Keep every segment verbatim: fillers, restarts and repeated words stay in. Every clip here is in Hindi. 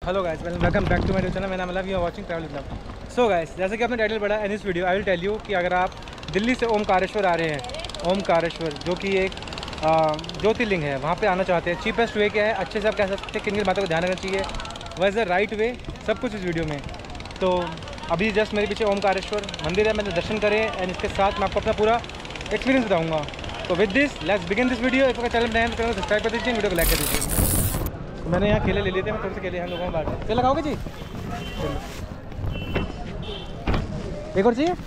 Hello guys, welcome back to my channel. मेरा नाम है, you are watching travel blog. So guys, जैसे कि आपने टाइटल पढ़ा in this video I will tell you कि अगर आप दिल्ली से ओमकारेश्वर आ रहे हैं, ओमकारेश्वर जो कि एक ज्योतिर्लिंग है, वहाँ पे आना चाहते हैं, चीपेस्ट वे क्या है, अच्छे से आप कह सकते हैं किन किन बातों को ध्यान रखना चाहिए, वह इज़ द राइट वे, सब कुछ इस वीडियो में। तो अभी जस्ट मेरे पीछे ओमकारेश्वर मंदिर है, मैंने दर्शन करे एंड इसके साथ मैं आपको अपना पूरा एक्सपीरियंस बताऊँगा। तो with this let's begin this video. इस चैनल में तो सब्सक्राइब कर दीजिए, वीडियो को लाइक कर दीजिए। तो मैंने यहाँ केले ले लिए थे, मैं थोड़े से केले हम लोगों को बांट। केले लगाओगे जी? एक और चाहिए?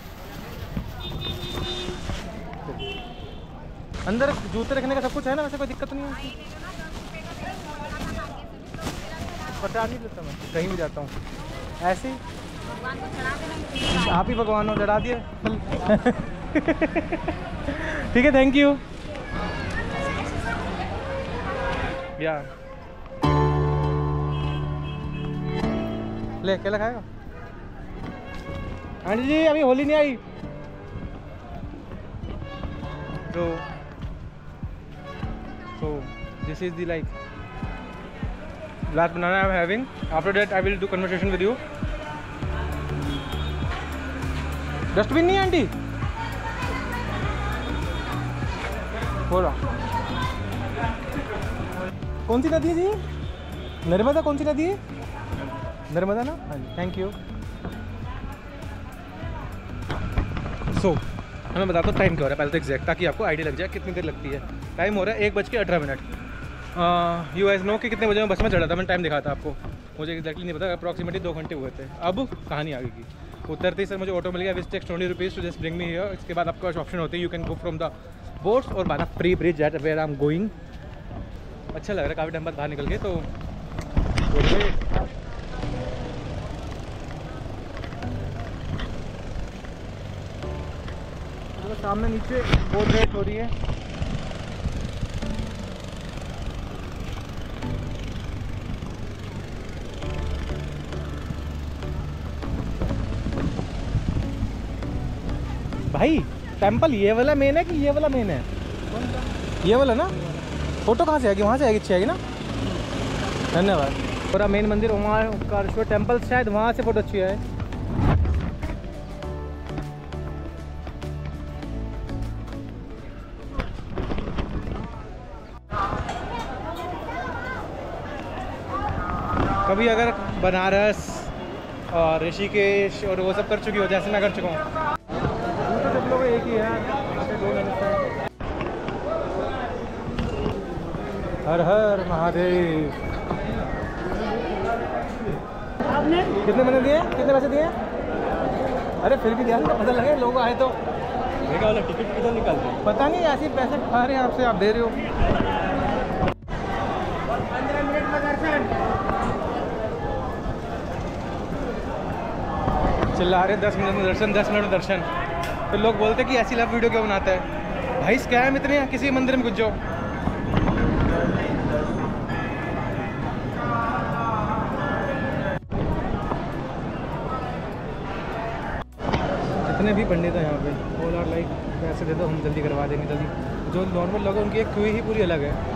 अंदर जूते रखने का सब कुछ है ना, वैसे कोई दिक्कत नहीं है। पता नहीं लेता, मैं कहीं भी जाता हूँ ऐसे ही। आप ही भगवान हो, चढ़ा दिए। ठीक है, थैंक यू। या ले केला खाएगा? आंटी जी अभी होली नहीं आई तो so this is the like last banana I'm having. After that I will do conversation with you. Dustbin नहीं है आंटी? बोला कौन सी नदी है जी? नर्मदा। कौन सी नदी है? नर्मदा ना? हाँ जी, थैंक यू। सो मैं बताता हूँ टाइम क्या हो रहा है पहले तो एग्जैक्ट, ताकि आपको आइडिया लग जाए कितनी देर लगती है। टाइम हो रहा है एक बज के अठारह मिनट। यू एस नो कि कितने बजे मैं बस में चढ़ा था, मैंने टाइम दिखा था आपको, मुझे एक्जैक्टली नहीं पता, अप्रॉक्सीमेटली दो घंटे हुए थे। अब कहानी आगे की उतरते ही सर मुझे ऑटो मिल गया, which takes twenty rupees to just bring me here. इसके बाद आपका ऑप्शन होती है you can go from the boats और by the free bridge at where I am going. अच्छा लग रहा है काफ़ी टाइम बाद बाहर निकल के। तो सामने नीचे बोट रेस हो रही है। भाई टेंपल ये वाला मेन है कि ये वाला मेन है? ये वाला ना। फोटो कहाँ से आएगी? वहाँ से आएगी, अच्छी आएगी ना। धन्यवाद। पूरा मेन मंदिर ओमकारेश्वर टेंपल, शायद वहाँ से फोटो अच्छी है। कभी अगर बनारस और ऋषिकेश और वो सब कर चुकी हो जैसे मैं कर चुका हूँ, तो सब लोग एक ही है। हर हर महादेव। आपने कितने महीने दिए? कितने पैसे दिए? अरे फिर भी यार पता लगे लोग आए तो। वाला टिकट किधर निकालते हैं पता नहीं, ऐसे पैसे खा रहे हैं आपसे, आप दे रहे हो। पंद्रह मिनट में दर्शन चिल्ला रहे, दस मिनट में दर्शन, दस मिनट में दर्शन। तो लोग बोलते कि ऐसी लव वीडियो क्यों बनाता है भाई? स्कैम इतने हैं, किसी मंदिर में घुस जाओ। जितने भी पंडित हैं यहाँ पे वो लोग लाइक पैसे दे दो हम जल्दी करवा देंगे जल्दी। जो नॉर्मल लोग हैं उनकी एक क्यू ही पूरी अलग है।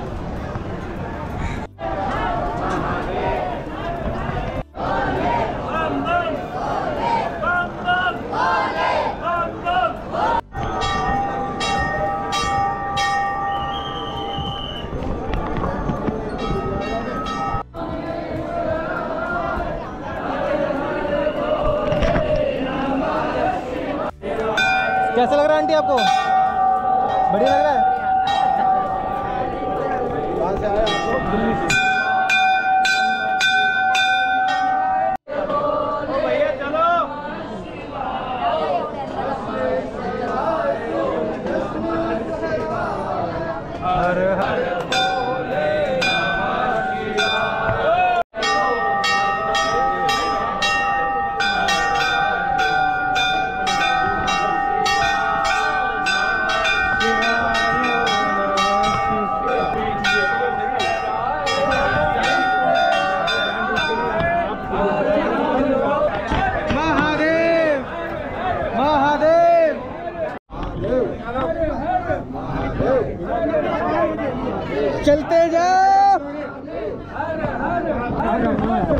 कैसा लग रहा है आंटी आपको? बढ़िया लग रहा है? कहाँ से आए आप? दिल्ली से। ओ भैया चलो। हर हर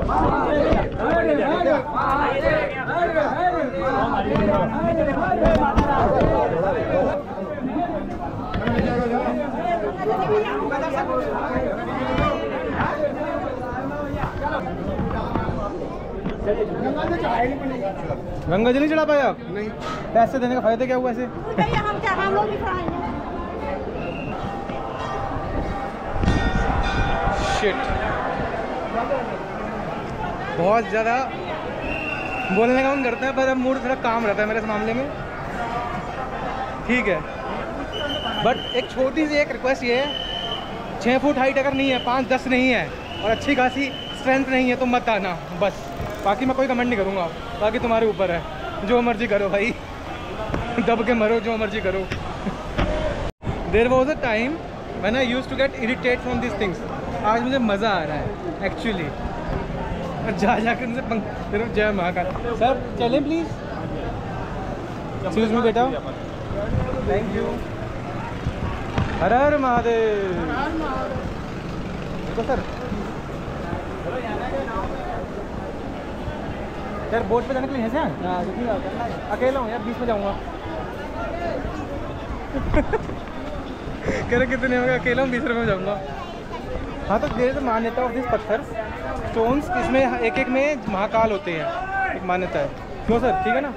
गंगा जल नहीं चढ़ा पाया आप? नहीं। पैसे देने का फायदा क्या हुआ ऐसे? हम क्या हम लोग भी खाएंगे। शिट, बहुत ज़्यादा बोलने का मन करता है पर अब मूड थोड़ा काम रहता है मेरे इस मामले में। ठीक है, बट एक छोटी सी एक रिक्वेस्ट ये है, छः फुट हाइट अगर नहीं है, पाँच दस नहीं है और अच्छी खासी स्ट्रेंथ नहीं है तो मत आना बस। बाकी मैं कोई कमेंट नहीं करूँगा, बाकी तुम्हारे ऊपर है, जो मर्जी करो भाई, दब के मरो, जो मर्जी करो। There was a time when I used to get irritate from this things. आज मुझे मज़ा आ रहा है एक्चुअली, जा जाकर उनसे पंख। जय महाकाल। सर चलें प्लीज़, एक्सक्यूज मी बेटा, थैंक यू। हर हर महादेव। तो सर यार बोट पे जाने के लिए ऐसे हैं? अकेला हूँ यार, बीच में जाऊँगा। कह रहे कितने होंगे? अकेला हूँ, बीस रुपये में जाऊँगा। हाँ तो देर तो मान्यता ऑफ दिस पत्थर स्टोन्स, इसमें एक एक में महाकाल होते हैं, एक मान्यता है। क्यों सर, ठीक है ना?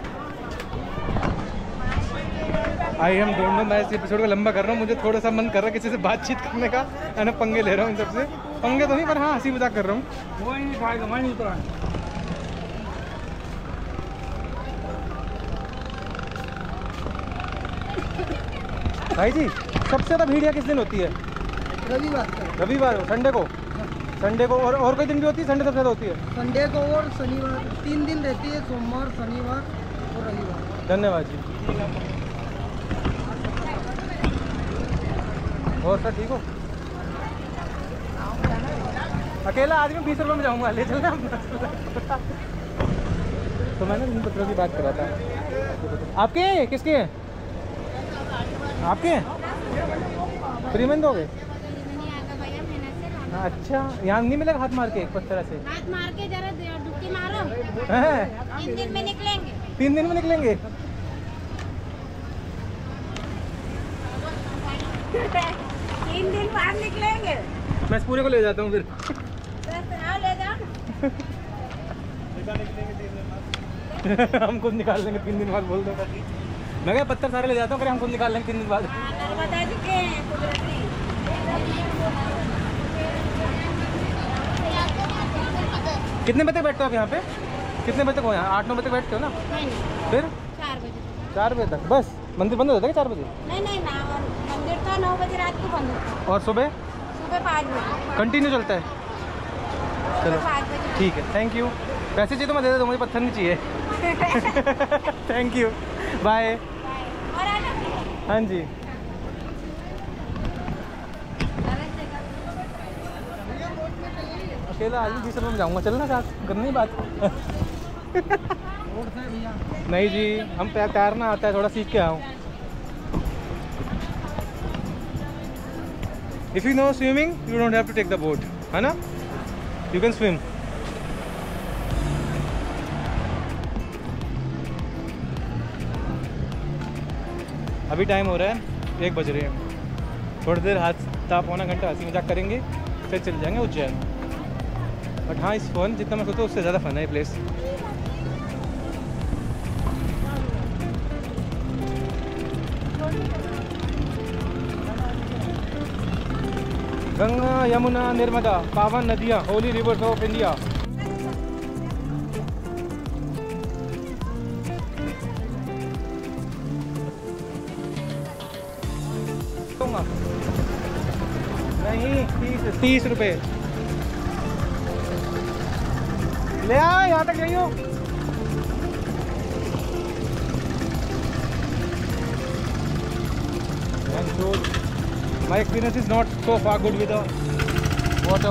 आई एम डोंट नो, मैं इस एपिसोड को लंबा कर रहा हूँ, मुझे थोड़ा सा मन कर रहा है किसी से बातचीत करने का, मैंने पंगे ले रहा हूँ इन सबसे। पंगे तो नहीं पर हाँ हंसी मजाक कर रहा हूँ। वो ही नहीं खाएगा, मैं नहीं उतरा। भाई जी सबसे ज़्यादा भीड़ किस दिन होती है? रविवार। रविवार, संडे को? संडे को और और कोई दिन भी होती है? संडे सबसे ज़्यादा होती है? संडे को और शनिवार, तीन दिन रहती है, सोमवार, शनिवार और रविवार। धन्यवाद जी। और सर ठीक हो? अकेला आदमी बीस रुपये में जाऊँगा, ले चलना। तो मैंने इन पत्रों की बात करा था। आपके हैं? किसके हैं? आपके हैं? फ्री में दोगे? अच्छा, यहाँ नहीं मिलेगा हाथ मार के एक पत्थर से? हाथ मार के जरा डुबकी मारो। तीन दिन में निकलेंगे। तीन दिन में निकलेंगे? तीन दिन बाद निकलेंगे। मैं इस पूरे को ले जाता हूँ फिर। आओ ले जाओ। हम खुद निकाल लेंगे तीन दिन बाद, बोल दो। मैं क्या पत्थर सारे ले जाता हूँ, हम खुद निकाल लेंगे तीन दिन बाद। नर्मदा जी के हैं कुदरती। कितने बजे तक बैठते हो आप यहाँ पे? कितने बजे तक हो यहाँ? आठ नौ बजे तक बैठते हो ना? नहीं फिर चार बजे। चार बजे तक बस? मंदिर बंद हो जाता है चार बजे? नहीं नहीं ना, मंदिर तो नौ बजे रात को बंद होता है। और सुबह? सुबह पाँच बजे कंटिन्यू चलता है? चलो पाँच बजे। ठीक है, थैंक यू। पैसे चाहिए तो मैं दे देता हूँ, मुझे पत्थर नहीं चाहिए। Thank you, bye. और आना। हाँ जी। अकेला आदमी बीस रुपये में जाऊँगा, चलना साथ करनी बात। नहीं जी, हम तैरना आता है, थोड़ा सीख के आऊँ। If you know swimming you don't have to take the boat, है ना? You can swim. अभी टाइम हो रहा है, एक बज रहे हैं। थोड़ी देर हाथ ता पौना घंटा हंसी मजाक करेंगे, फिर चल जाएंगे उज्जैन। बट हाँ, इस फन जितना मैं सोचता हूँ उससे ज़्यादा फन है ये प्लेस। गंगा यमुना नर्मदा पावन नदियाँ, होली रिवर्स ऑफ इंडिया। नहीं, तीस तीस रुपये ले आओ, यहाँ तक जाइयो। My experience is not so far good with the water.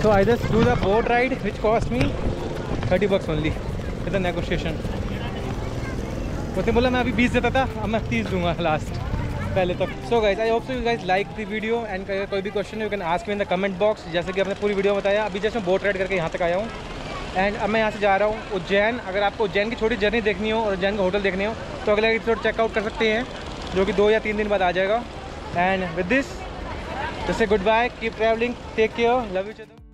So I just do the boat ride which cost me thirty bucks only with the negotiation. उसने बोला मैं अभी बीस देता था, अब मैं तीस दूंगा लास्ट पहले तक। So guys I hope so you guys like the video and कोई भी question you can ask me in the comment box. जैसे कि आपने पूरी वीडियो में बताया, अभी जैसे मैं बोट राइड करके यहाँ तक आया हूँ एंड अब मैं यहाँ से जा रहा हूँ उज्जैन। अगर आपको उज्जैन की छोटी जर्नी देखनी हो और उज्जैन का होटल देखने हो तो अगले एपिसोड चेकआउट कर सकते हैं, जो कि दो या तीन दिन बाद आ जाएगा। एंड विद दिस जैसे goodbye, keep travelling, take care, love you.